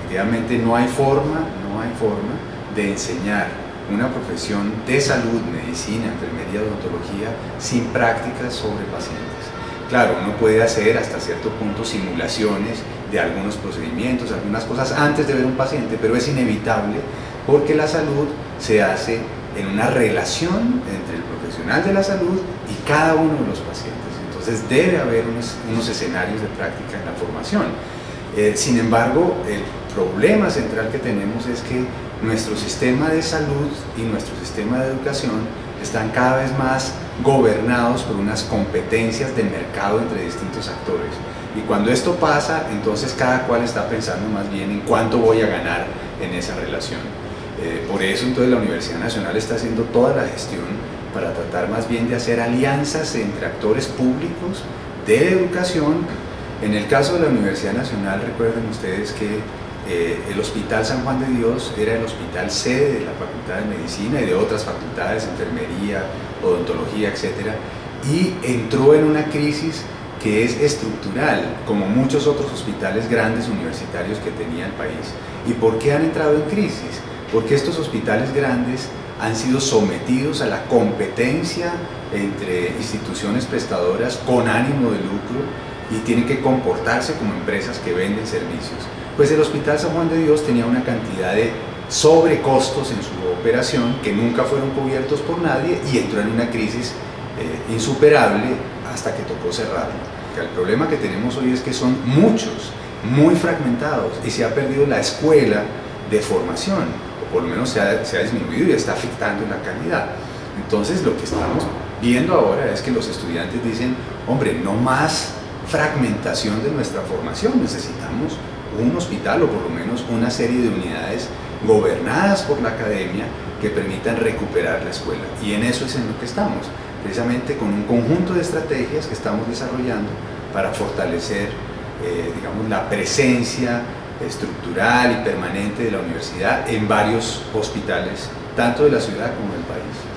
definitivamente no hay forma de enseñar una profesión de salud, medicina, enfermería, odontología, sin prácticas sobre pacientes. Claro, uno puede hacer hasta cierto punto simulaciones de algunos procedimientos, algunas cosas antes de ver un paciente, pero es inevitable porque la salud se hace en una relación entre el profesional de la salud y cada uno de los pacientes. Entonces debe haber unos escenarios de práctica en la formación. Sin embargo, el problema central que tenemos es que nuestro sistema de salud y nuestro sistema de educación están cada vez más gobernados por unas competencias de mercado entre distintos actores. Y cuando esto pasa, entonces cada cual está pensando más bien en cuánto voy a ganar en esa relación. Por eso entonces la Universidad Nacional está haciendo toda la gestión para tratar más bien de hacer alianzas entre actores públicos de educación. En el caso de la Universidad Nacional, recuerden ustedes que el Hospital San Juan de Dios era el hospital sede de la Facultad de Medicina y de otras facultades, enfermería, odontología, etc. Y entró en una crisis que es estructural, como muchos otros hospitales grandes universitarios que tenía el país. ¿Y por qué han entrado en crisis? Porque estos hospitales grandes han sido sometidos a la competencia entre instituciones prestadoras con ánimo de lucro y tienen que comportarse como empresas que venden servicios. Pues el Hospital San Juan de Dios tenía una cantidad de sobrecostos en su operación que nunca fueron cubiertos por nadie y entró en una crisis insuperable hasta que tocó cerrarlo. El problema que tenemos hoy es que son muchos, muy fragmentados y se ha perdido la escuela de formación, o por lo menos se ha disminuido y está afectando la calidad. Entonces lo que estamos viendo ahora es que los estudiantes dicen, hombre, no más fragmentación de nuestra formación, necesitamos un hospital o por lo menos una serie de unidades gobernadas por la academia que permitan recuperar la escuela. Y en eso es en lo que estamos, precisamente con un conjunto de estrategias que estamos desarrollando para fortalecer digamos, la presencia estructural y permanente de la universidad en varios hospitales, tanto de la ciudad como del país.